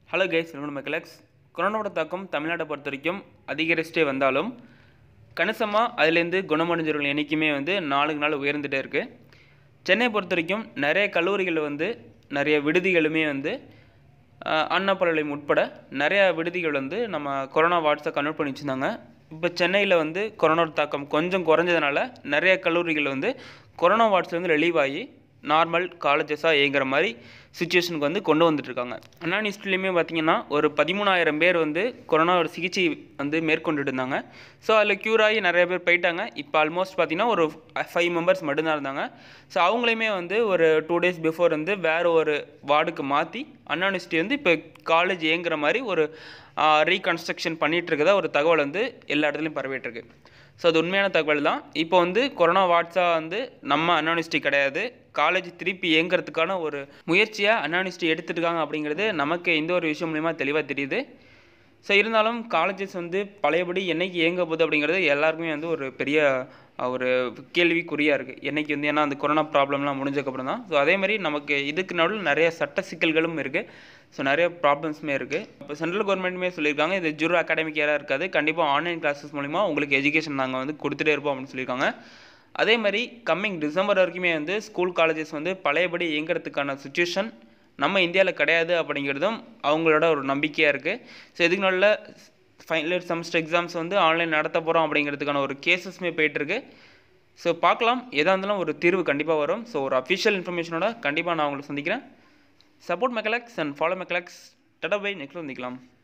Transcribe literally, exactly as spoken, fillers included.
Hello guys, welcome to my collex. கொரோனாவோட தாக்கம் தமிழ்நாட்டை பொறுத்த வரைக்கும் அதிகரிச்சுட்டே வந்தாலும் கணிசமாக அதுலேருந்து குணமடைஞ்சவர்கள் எண்ணிக்கையுமே வந்து நாளுக்கு நாள் உயர்ந்துகிட்டே இருக்குது. சென்னையை பொறுத்த வரைக்கும் நிறைய கல்லூரிகள் வந்து நிறைய விடுதிகளுமே வந்து அண்ணா பல்கலைக்கழகம் உட்பட நிறையா விடுதிகள் வந்து நம்ம கொரோனா வார்ட்ஸை கன்வெர்ட் பண்ணி வச்சுருந்தாங்க. இப்போ சென்னையில் வந்து கொரோனா தாக்கம் கொஞ்சம் குறைஞ்சதுனால நிறைய கல்லூரிகள் வந்து கொரோனா வார்ட்ஸில் வந்து ரிலீவ் ஆகி நார்மல் காலேஜஸாக இயங்குற மாதிரி சுச்சுவேஷனுக்கு வந்து கொண்டு வந்துட்டுருக்காங்க. அண்ணாயூனிவர்சிட்டிலையுமே பார்த்திங்கன்னா ஒரு பதிமூணாயிரம் பேர் வந்து கொரோனா ஒரு சிகிச்சை வந்து மேற்கொண்டுட்டு இருந்தாங்க. ஸோ அதில் க்யூர் ஆகி நிறைய பேர் போயிட்டாங்க. இப்போ ஆல்மோஸ்ட் பார்த்திங்கன்னா ஒரு ஃபைவ் மெம்பர்ஸ் மட்டும்தான் இருந்தாங்க. ஸோ அவங்களையுமே வந்து ஒரு டூ டேஸ் பிஃபோர் வந்து வேறு ஒரு வார்டுக்கு மாற்றி அண்ணாயூனிவர்சிட்டி வந்து இப்போ காலேஜ் இயங்குற மாதிரி ஒரு ரீகன்ஸ்ட்ரக்ஷன் பண்ணிகிட்டு இருக்கதா ஒரு தகவல் வந்து எல்லா இடத்துலையும் பரவிட்டுருக்கு. ஸோ அது உண்மையான தகவல் தான். இப்போ வந்து கொரோனா வார்ட்ஸாக வந்து நம்ம அண்ணாயூனிவர்சிட்டி கிடையாது, காலேஜ் திருப்பி இயங்குறதுக்கான ஒரு முயற்சியாக அண்ணாயூனிவர்சிட்டி எடுத்துகிட்டு இருக்காங்க அப்படிங்கிறது நமக்கு இந்த ஒரு விஷயம் மூலிமா தெளிவாக தெரியுது. ஸோ இருந்தாலும் காலேஜஸ் வந்து பழையபடி என்றைக்கு இயங்க போகுது அப்படிங்கிறது எல்லாருக்குமே வந்து ஒரு பெரிய ஒரு கேள்விக்குறியாக இருக்குது. என்றைக்கு வந்து ஏன்னா அந்த கொரோனா ப்ராப்ளம்லாம் முடிஞ்சதுக்கப்புறம் தான். ஸோ அதேமாதிரி நமக்கு இதுக்கு நடுவில் நிறைய சட்ட சிக்கல்களும் இருக்குது. ஸோ நிறைய ப்ராப்ளம்ஸுமே இருக்குது. இப்போ சென்ட்ரல் கவர்மெண்ட்டுமே சொல்லியிருக்காங்க, இது ஜீரோ அகாடமிக் இயராக இருக்காது, கண்டிப்பாக ஆன்லைன் கிளாஸஸ் மூலிமா உங்களுக்கு எஜுகேஷன் நாங்கள் வந்து கொடுத்துட்டே இருப்போம் அப்படின்னு சொல்லியிருக்காங்க. அதே மாதிரி கம்மிங் டிசம்பர் வரைக்குமே வந்து ஸ்கூல் காலேஜஸ் வந்து பழையபடி இயங்குறதுக்கான சுச்சுவேஷன் நம்ம இந்தியாவில் கிடையாது அப்படிங்கிறதும் அவங்களோட ஒரு நம்பிக்கையாக இருக்குது. ஸோ இதுக்கு நல்ல ஃபைனல் இயர் செமஸ்டர் எக்ஸாம்ஸ் வந்து ஆன்லைன் நடத்த போகிறோம் அப்படிங்கிறதுக்கான ஒரு கேசஸ்மே போயிட்டுருக்கு. ஸோ பார்க்கலாம், எதாக இருந்தாலும் ஒரு தீர்வு கண்டிப்பாக வரும். ஸோ ஒரு அஃபிஷியல் இன்ஃபர்மேஷனோட கண்டிப்பாக நான் உங்களை சந்திக்கிறேன். Support my collex and follow my collex. Tata bye, next சந்திக்கலாம்.